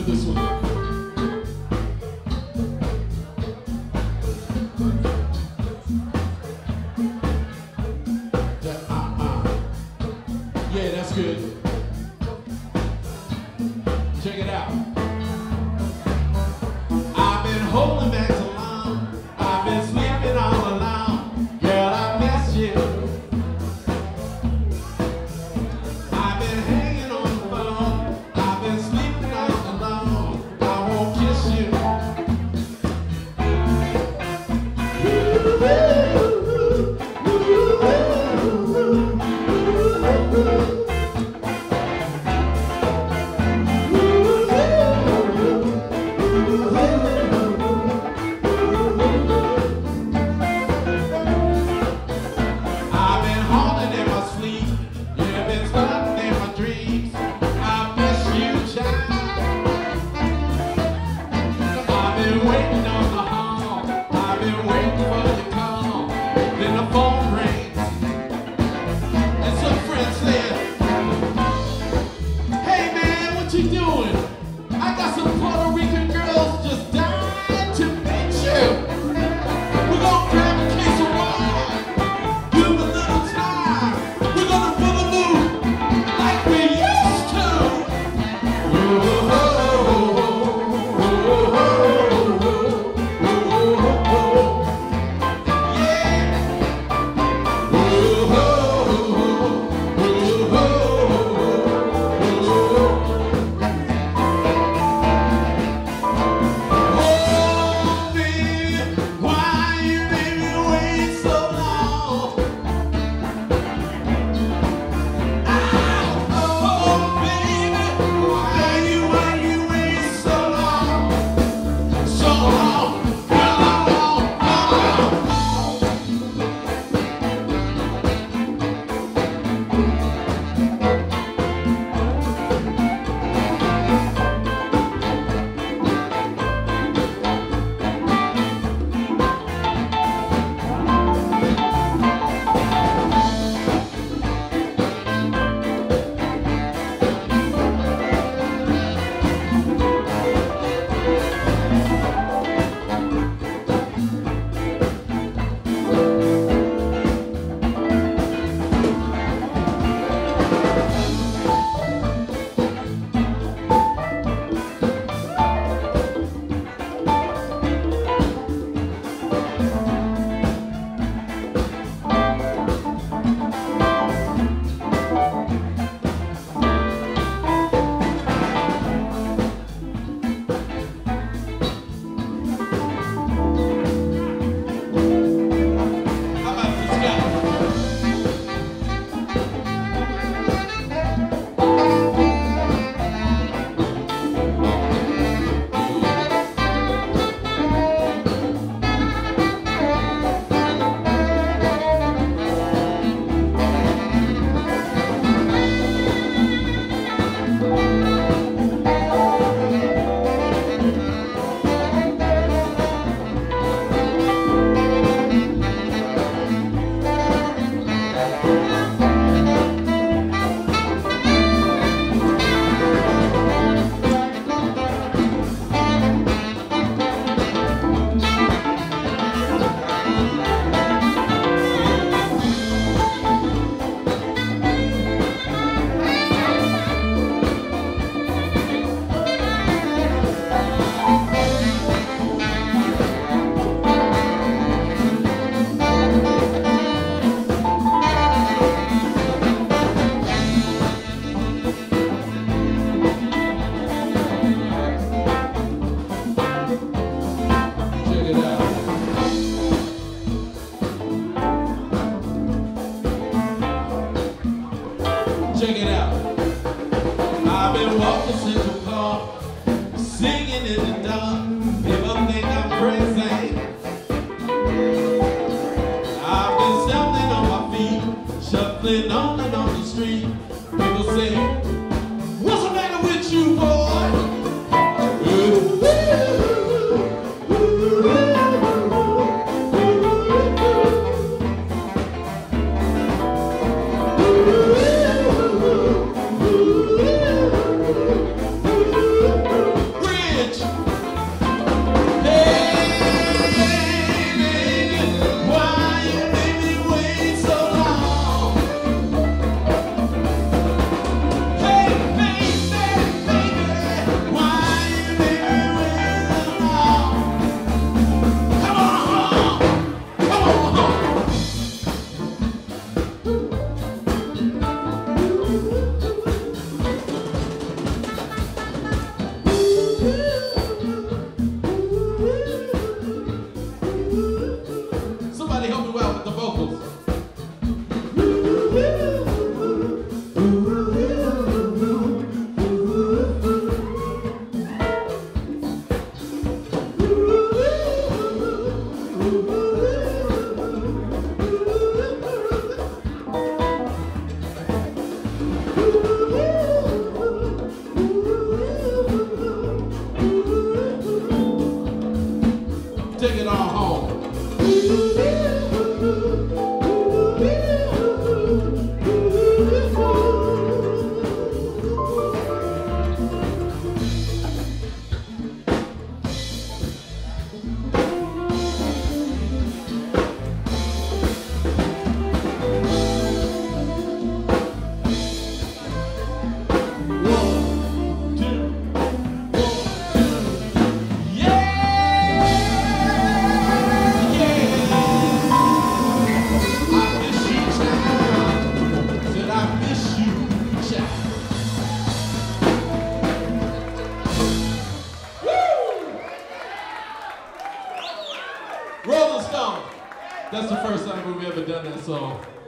to this one. Yeah, that's good. Check it out. I've been holding back so long. I've been sleeping all alone. Girl, I miss you. I've been hanging on the phone. I've been sleeping all alone. I won't kiss you. Check it out. I've been walking Central Park, singing in the dark. People think I'm crazy. I've been stumbling on my feet, shuffling on and on the street. People say, what's the matter with you, boy? Rolling Stone. That's the first time we've ever done that song.